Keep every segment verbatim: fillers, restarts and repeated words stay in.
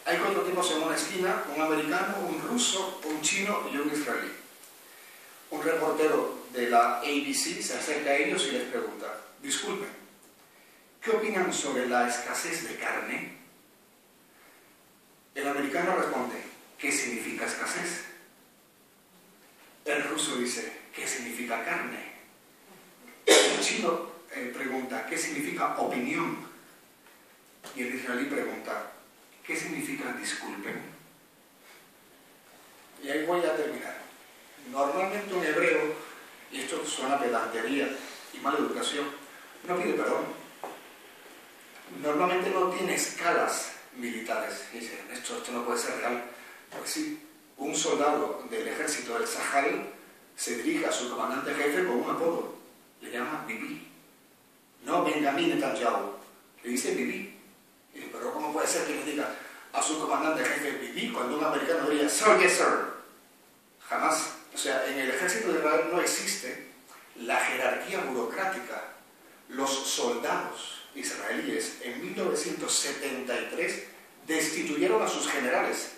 hay cuatro tipos en una esquina: un americano, un ruso, un chino y un israelí. Un reportero de la A B C se acerca a ellos y les pregunta: disculpen, ¿qué opinan sobre la escasez de carne? El americano responde: ¿qué significa escasez? El ruso dice: ¿qué significa carne? El chino eh, pregunta: ¿qué significa opinión? Y el israelí pregunta: ¿qué significa disculpen? Y ahí voy a terminar. Normalmente un hebreo, y esto suena a pedantería y mala educación, no pide perdón. Normalmente no tiene escalas militares. Y dice: esto, esto no puede ser real. Pues sí, un soldado del ejército del Sahel se dirige a su comandante jefe con un apodo. Le llama Bibi. No Benjamin Netanyahu. Le dice Bibi. Y dice: pero ¿cómo puede ser que le diga a su comandante jefe Bibi cuando un americano diría sir, yes, sir? Jamás. O sea, en el ejército de Israel no existe la jerarquía burocrática. Los soldados israelíes en mil novecientos setenta y tres destituyeron a sus generales.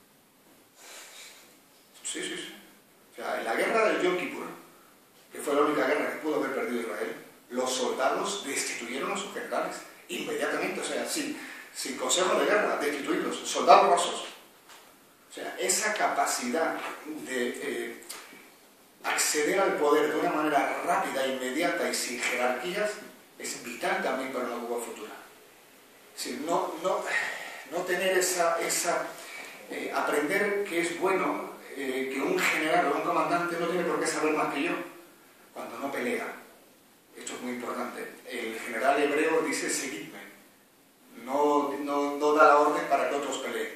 Sí, sí, sí. O sea, en la guerra del Yom Kippur, que fue la única guerra que pudo haber perdido Israel, los soldados destituyeron a sus generales inmediatamente. O sea, sin, sin consejo de guerra, destituidos, soldados rusos. O sea, esa capacidad de eh, acceder al poder de una manera rápida, inmediata y sin jerarquías es vital también para una Cuba futura. Es decir, no, no, no tener esa, esa eh, aprender que es bueno eh, que un general o un comandante no tiene por qué saber más que yo cuando no pelea. Esto es muy importante. El general hebreo dice: seguidme. No, no, no da la orden para que otros peleen.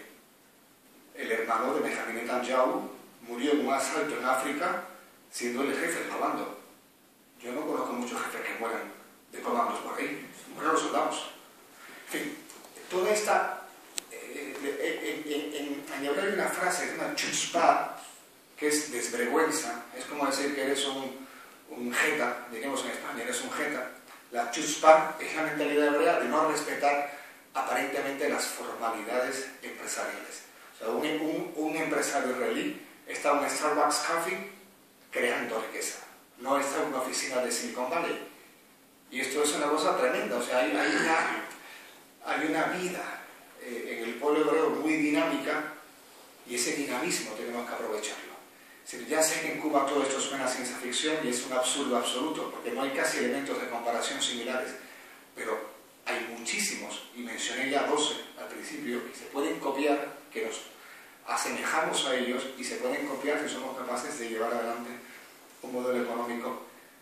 El hermano de Benjamin Netanyahu murió en un asalto en África siendo el jefe del comando. Yo no conozco muchos jefes que mueran de comandos por ahí. Mueren los soldados. En fin, toda esta... Eh, eh, en, en, en hebreo hay una frase, es una chutzpah, que es desvergüenza. Es como decir que eres un, un jeta, digamos en España, eres un jeta. La chutzpah es la mentalidad hebrea de no respetar aparentemente las formalidades empresariales. O sea, un, un, un empresario israelí está en un Starbucks Coffee creando riqueza. No está en una oficina de Silicon Valley. Y esto es una cosa tremenda. O sea, hay, hay, una, hay una vida eh, en el pueblo hebreo muy dinámica, y ese dinamismo tenemos que aprovecharlo. Es decir, ya sé que en Cuba todo esto suena a ciencia ficción y es un absurdo absoluto, porque no hay casi elementos de comparación similares, pero hay muchísimos, y mencioné ya doce al principio, que se pueden copiar, que nos asemejamos a ellos y se pueden copiar si somos capaces de llevar adelante un modelo económico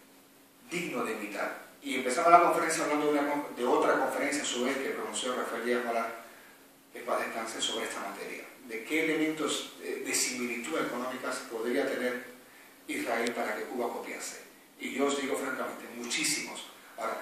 digno de imitar. Y empezamos la conferencia hablando de, una, de otra conferencia a su vez que pronunció Rafael Díaz Balart, que paz descanse, sobre esta materia. De qué elementos de, de similitud económicas podría tener Israel para que Cuba copiase. Y yo os digo francamente, muchísimos. Ahora,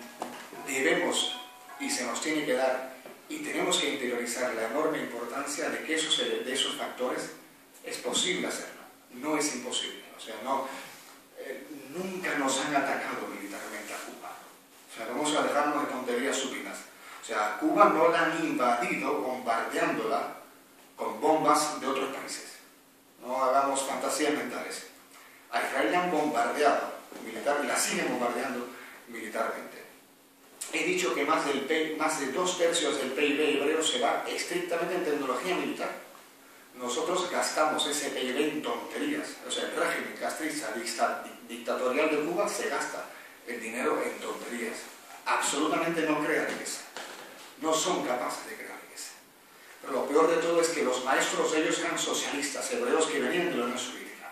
debemos, y se nos tiene que dar, y tenemos que interiorizar la enorme importancia de que esos, de esos factores es posible hacerlo. No es imposible. O sea, no, eh, nunca nos han atacado militarmente a Cuba. O sea, vamos a dejarnos de tonterías súpidas. O sea, a Cuba no la han invadido bombardeándola con bombas de otros países. No hagamos fantasías mentales. A Israel la han bombardeado militar y la siguen bombardeando militarmente. He dicho que más, del P I B, más de dos tercios del P I B hebreo se va estrictamente en tecnología militar. Nosotros gastamos ese P I B en tonterías. O sea, el régimen castrista dictatorial de Cuba se gasta el dinero en tonterías. Absolutamente no crea riqueza. No son capaces de crear riqueza. Pero lo peor de todo es que los maestros de ellos eran socialistas, hebreos que venían de la Unión Soviética.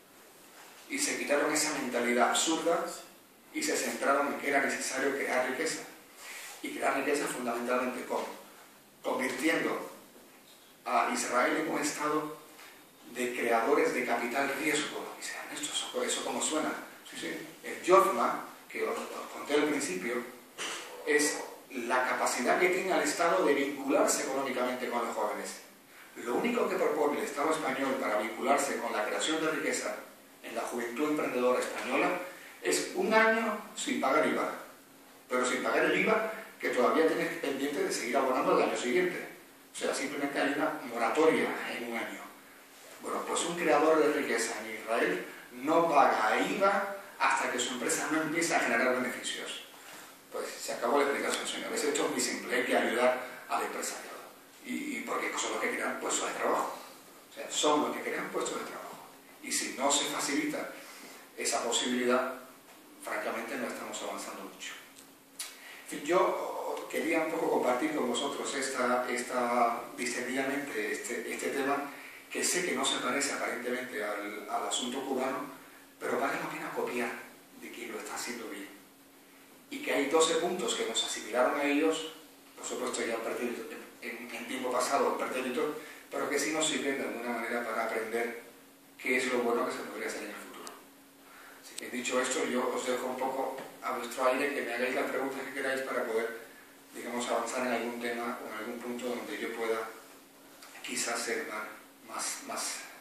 Y se quitaron esa mentalidad absurda y se centraron en que era necesario crear riqueza. Y crear riqueza fundamentalmente ¿cómo? Convirtiendo a Israel en un estado de creadores de capital riesgo. Y dicen, ¿esto, ¿eso cómo suena? Sí, sí. El Yofma, que os, os conté al principio, es la capacidad que tiene el Estado de vincularse económicamente con los jóvenes. Lo único que propone el Estado español para vincularse con la creación de riqueza en la juventud emprendedora española es un año sin pagar I V A, pero sin pagar el I V A que todavía tienes pendiente de seguir abonando el año siguiente. O sea, simplemente hay una moratoria en un año. Bueno, pues un creador de riqueza en Israel no paga I V A hasta que su empresa no empiece a generar beneficios. Pues se acabó la explicación, señores. Esto es muy simple, hay que ayudar al empresariado. Y, y porque son los que crean puestos de trabajo. O sea, son los que crean puestos de trabajo. Y si no se facilita esa posibilidad, francamente no estamos avanzando mucho. En fin, yo quería un poco compartir con vosotros esta, esta distendidamente este, este tema, que sé que no se parece aparentemente al, al asunto cubano, pero vale la pena copiar de quien lo está haciendo bien. Y que hay doce puntos que nos asimilaron a ellos, por supuesto ya en, en tiempo pasado, en pretérito, pero que sí nos sirven de alguna manera para aprender qué es lo bueno que se podría hacer en el futuro. Así que dicho esto, yo os dejo un poco a vuestro aire, que me hagáis las preguntas que queráis para poder, digamos, avanzar en algún tema o en algún punto donde yo pueda quizás ser más, más, más